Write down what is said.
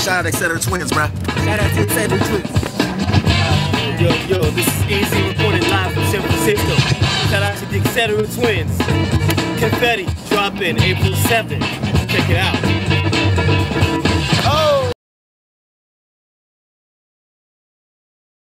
shout out to XCEDERA Twins, bro. Shout out to XCEDERA Twins. Yo, this is Easy reporting live from San Francisco. Shout out to the XCEDERA Twins. Confetti drop in April 7th. Check it out.